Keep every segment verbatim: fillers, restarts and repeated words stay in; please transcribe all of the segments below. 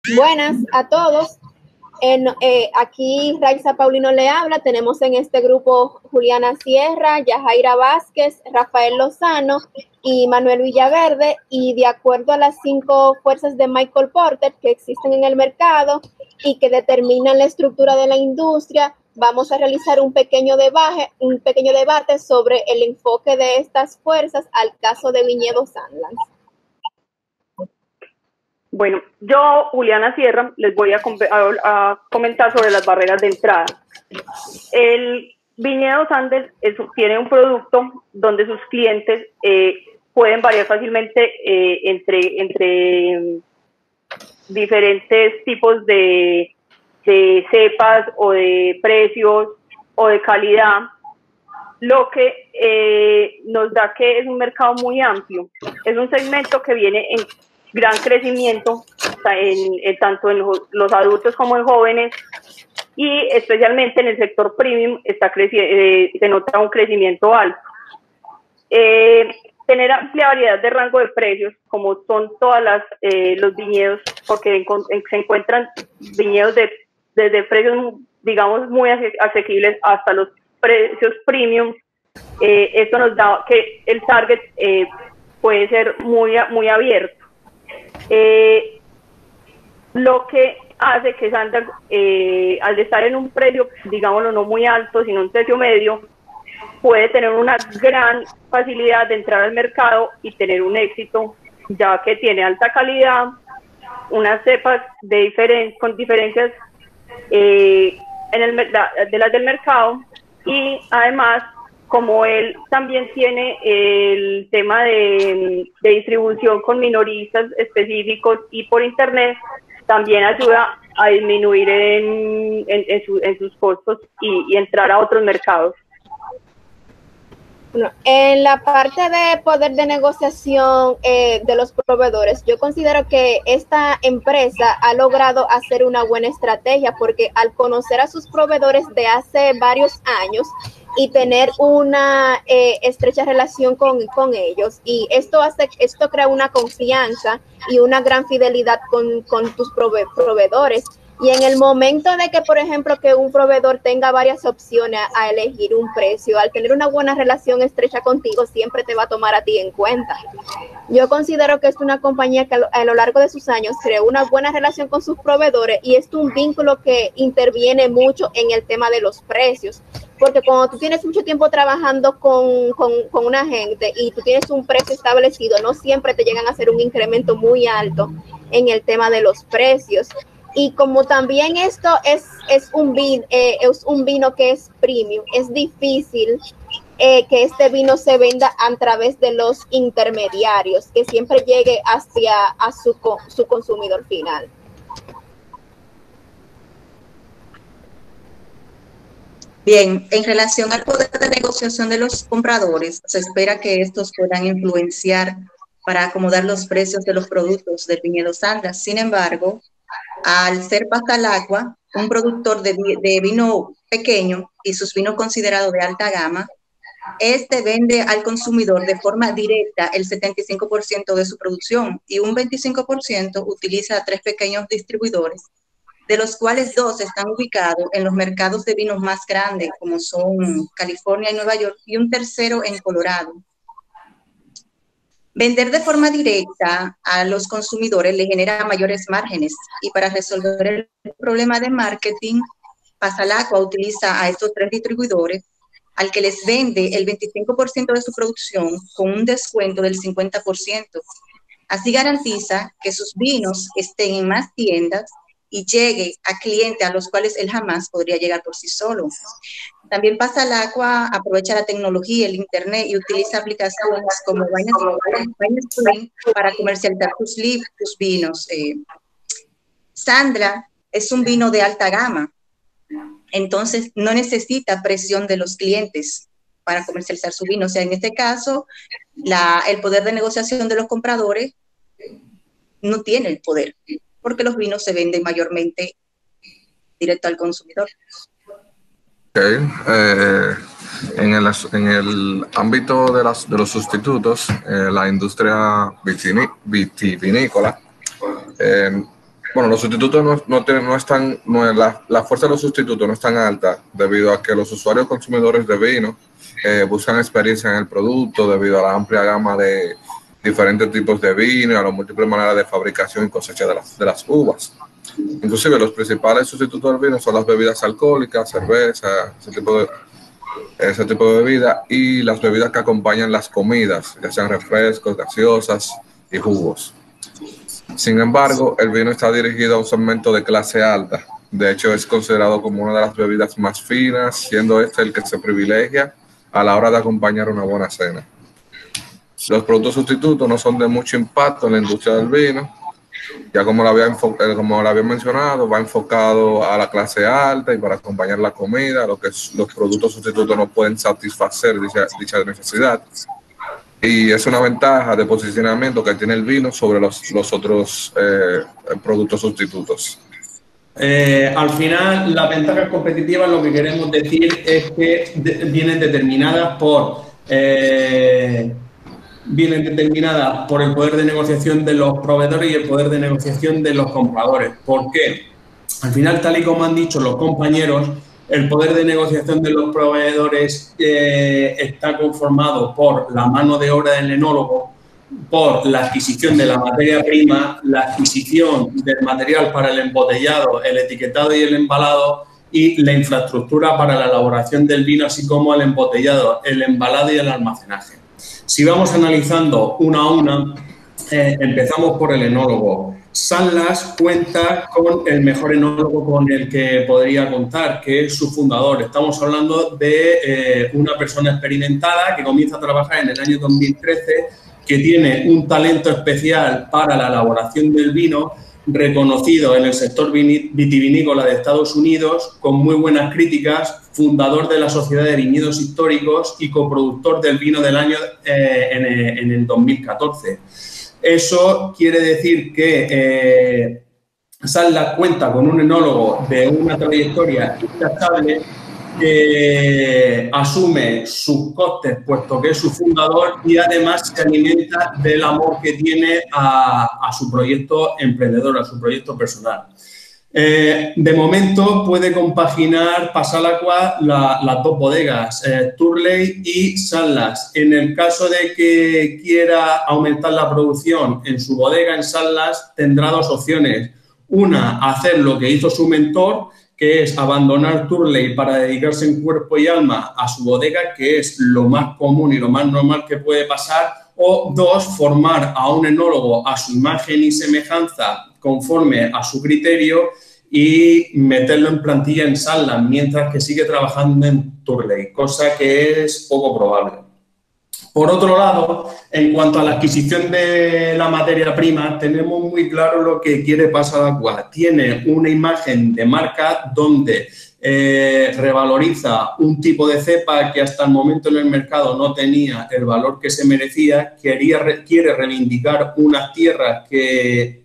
Buenas a todos. En, eh, aquí Raiza Paulino le habla. Tenemos en este grupo Juliana Sierra, Yajaira Vázquez, Rafael Lozano y Manuel Villaverde. Y de acuerdo a las cinco fuerzas de Michael Porter que existen en el mercado y que determinan la estructura de la industria, vamos a realizar un pequeño debate, un pequeño debate sobre el enfoque de estas fuerzas al caso de Viñedo Sanland. Bueno, yo, Juliana Sierra, les voy a, a, a comentar sobre las barreras de entrada. El Viñedo Sanland es, tiene un producto donde sus clientes eh, pueden variar fácilmente eh, entre, entre diferentes tipos de, de cepas o de precios o de calidad, lo que eh, nos da que es un mercado muy amplio. Es un segmento que viene en gran crecimiento, en, en, tanto en los, los adultos como en jóvenes, y especialmente en el sector premium está eh, se nota un crecimiento alto. Eh, tener amplia variedad de rango de precios, como son todas las eh, los viñedos, porque en, en, se encuentran viñedos de, desde precios, digamos, muy asequibles hasta los precios premium. Eh, esto nos da que el target eh, puede ser muy, muy abierto. Eh, lo que hace que Sanland, eh, al estar en un precio, digámoslo, no muy alto, sino un precio medio, puede tener una gran facilidad de entrar al mercado y tener un éxito, ya que tiene alta calidad, unas cepas de diferen con diferencias eh, en el, de las del mercado, y además, como él también tiene el tema de, de distribución con minoristas específicos y por internet, también ayuda a disminuir en, en, en, su, en sus costos y, y entrar a otros mercados. Bueno, en la parte de poder de negociación eh, de los proveedores, yo considero que esta empresa ha logrado hacer una buena estrategia, porque al conocer a sus proveedores de hace varios años y tener una eh, estrecha relación con, con ellos, y esto hace, esto crea una confianza y una gran fidelidad con, con tus prove proveedores. Y en el momento de que, por ejemplo, que un proveedor tenga varias opciones a elegir un precio, al tener una buena relación estrecha contigo, siempre te va a tomar a ti en cuenta. Yo considero que es una compañía que a lo largo de sus años creó una buena relación con sus proveedores, y es un vínculo que interviene mucho en el tema de los precios. Porque cuando tú tienes mucho tiempo trabajando con, con, con una gente y tú tienes un precio establecido, no siempre te llegan a hacer un incremento muy alto en el tema de los precios. Y como también esto es, es, un vino, eh, es un vino que es premium, es difícil eh, que este vino se venda a través de los intermediarios, que siempre llegue hacia a su, su consumidor final. Bien, en relación al poder de negociación de los compradores, se espera que estos puedan influenciar para acomodar los precios de los productos del Viñedo Sanland. Sin embargo, al ser Passalacqua un productor de, de vino pequeño y sus vinos considerados de alta gama, este vende al consumidor de forma directa el setenta y cinco por ciento de su producción, y un veinticinco por ciento utiliza a tres pequeños distribuidores, de los cuales dos están ubicados en los mercados de vinos más grandes, como son California y Nueva York, y un tercero en Colorado. Vender de forma directa a los consumidores le genera mayores márgenes, y para resolver el problema de marketing, Passalacqua utiliza a estos tres distribuidores, al que les vende el veinticinco por ciento de su producción con un descuento del cincuenta por ciento. Así garantiza que sus vinos estén en más tiendas y llegue a clientes a los cuales él jamás podría llegar por sí solo. También Passalacqua aprovecha la tecnología, el internet, y utiliza aplicaciones como WineSpring para comercializar tus, tus vinos. Eh, Sanland es un vino de alta gama, entonces no necesita presión de los clientes para comercializar su vino. O sea, en este caso, la, el poder de negociación de los compradores no tiene el poder, porque los vinos se venden mayormente directo al consumidor. Okay. Eh, en, el, en el ámbito de, las, de los sustitutos, eh, la industria vitivinícola eh, Bueno, los sustitutos no, no, tienen, no están, no, la, la fuerza de los sustitutos no es tan alta debido a que los usuarios consumidores de vino eh, buscan experiencia en el producto debido a la amplia gama de diferentes tipos de vino y a las múltiples maneras de fabricación y cosecha de las, de las uvas. Inclusive los principales sustitutos del vino son las bebidas alcohólicas, cerveza, ese tipo de, ese tipo de bebida y las bebidas que acompañan las comidas, ya sean refrescos, gaseosas y jugos. Sin embargo, el vino está dirigido a un segmento de clase alta. De hecho, es considerado como una de las bebidas más finas, siendo este el que se privilegia a la hora de acompañar una buena cena. Los productos sustitutos no son de mucho impacto en la industria del vino. Ya como lo había, como lo había mencionado, va enfocado a la clase alta y para acompañar la comida, lo que es, los productos sustitutos no pueden satisfacer dicha, dicha necesidad. Y es una ventaja de posicionamiento que tiene el vino sobre los, los otros eh, productos sustitutos. Eh, al final, las ventajas competitivas, lo que queremos decir es que de, vienen determinadas por eh, vienen determinadas por el poder de negociación de los proveedores y el poder de negociación de los compradores. ¿Por qué? Al final, tal y como han dicho los compañeros, el poder de negociación de los proveedores eh, está conformado por la mano de obra del enólogo, por la adquisición de la materia prima, la adquisición del material para el embotellado, el etiquetado y el embalado y la infraestructura para la elaboración del vino, así como el embotellado, el embalado y el almacenaje. Si vamos analizando una a una, eh, empezamos por el enólogo. Sanlas cuenta con el mejor enólogo con el que podría contar, que es su fundador. Estamos hablando de eh, una persona experimentada que comienza a trabajar en el año dos mil trece, que tiene un talento especial para la elaboración del vino, reconocido en el sector vitivinícola de Estados Unidos, con muy buenas críticas, fundador de la Sociedad de Viñedos Históricos y coproductor del vino del año eh, en, en el dos mil catorce. Eso quiere decir que eh, Sanlas cuenta con un enólogo de una trayectoria intachable que asume sus costes, puesto que es su fundador, y además se alimenta del amor que tiene a, a su proyecto emprendedor, a su proyecto personal. Eh, de momento puede compaginar Passalacqua la, las dos bodegas, eh, Turley y Sanlas. En el caso de que quiera aumentar la producción en su bodega en Sanlas, tendrá dos opciones. Una, hacer lo que hizo su mentor, que es abandonar Turley para dedicarse en cuerpo y alma a su bodega, que es lo más común y lo más normal que puede pasar. O dos, formar a un enólogo a su imagen y semejanza conforme a su criterio y meterlo en plantilla en Sanlas, mientras que sigue trabajando en Turley, cosa que es poco probable. Por otro lado, en cuanto a la adquisición de la materia prima, tenemos muy claro lo que quiere Passalacqua. Tiene una imagen de marca donde eh, revaloriza un tipo de cepa que hasta el momento en el mercado no tenía el valor que se merecía. Quería, quiere reivindicar unas tierras que,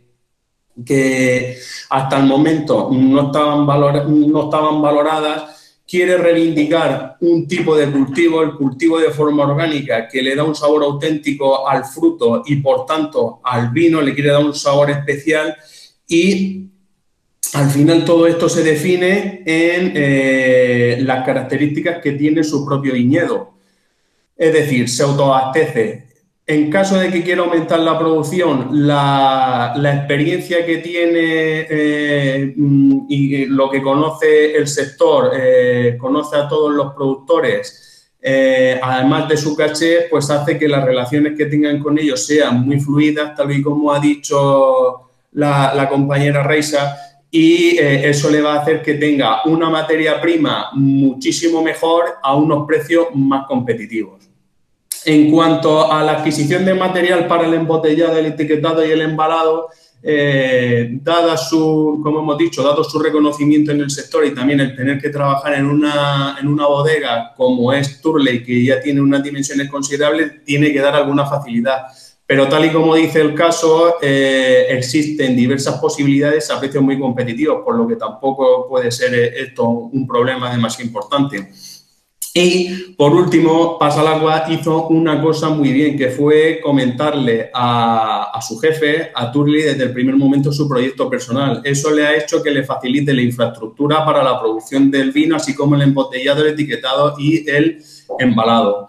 que hasta el momento no estaban, valor, no estaban valoradas. Quiere reivindicar un tipo de cultivo, el cultivo de forma orgánica, que le da un sabor auténtico al fruto y, por tanto, al vino, le quiere dar un sabor especial y, al final, todo esto se define en eh, las características que tiene su propio viñedo. Es decir, se autoabastece. En caso de que quiera aumentar la producción, la, la experiencia que tiene eh, y lo que conoce el sector, eh, conoce a todos los productores, eh, además de su caché, pues hace que las relaciones que tengan con ellos sean muy fluidas, tal y como ha dicho la, la compañera Reisa, y eh, eso le va a hacer que tenga una materia prima muchísimo mejor a unos precios más competitivos. En cuanto a la adquisición de material para el embotellado, el etiquetado y el embalado, eh, dada su, como hemos dicho, dado su reconocimiento en el sector y también el tener que trabajar en una, en una bodega como es Turley, que ya tiene unas dimensiones considerables, tiene que dar alguna facilidad. Pero tal y como dice el caso, eh, existen diversas posibilidades a precios muy competitivos, por lo que tampoco puede ser esto un problema demasiado importante. Y, por último, Pasalagua hizo una cosa muy bien, que fue comentarle a, a su jefe, a Turli, desde el primer momento su proyecto personal. Eso le ha hecho que le facilite la infraestructura para la producción del vino, así como el embotellado, el etiquetado y el embalado.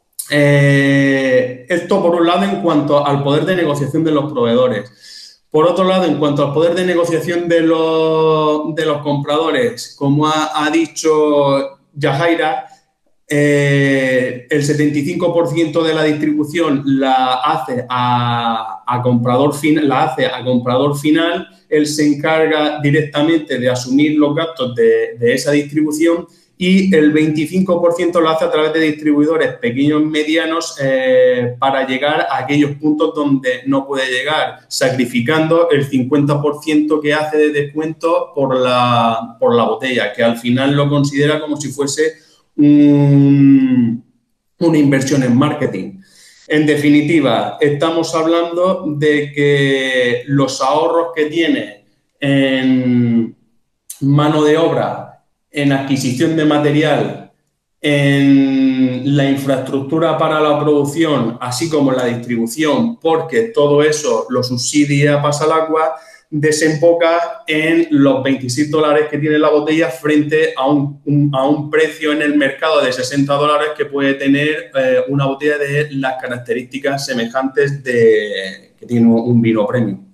Eh, esto, por un lado, en cuanto al poder de negociación de los proveedores. Por otro lado, en cuanto al poder de negociación de los, de los compradores, como ha, ha dicho Yajaira, Eh, el setenta y cinco por ciento de la distribución la hace a, a comprador final, la hace a comprador final, él se encarga directamente de asumir los gastos de, de esa distribución, y el veinticinco por ciento lo hace a través de distribuidores pequeños y medianos eh, para llegar a aquellos puntos donde no puede llegar, sacrificando el cincuenta por ciento que hace de descuento por la, por la botella, que al final lo considera como si fuese Un, una inversión en marketing. En definitiva, estamos hablando de que los ahorros que tiene en mano de obra, en adquisición de material, en la infraestructura para la producción, así como en la distribución, porque todo eso lo subsidia Pasalagua, desemboca en los veintiséis dólares que tiene la botella frente a un, un, a un precio en el mercado de sesenta dólares que puede tener eh, una botella de las características semejantes de que tiene un vino premium.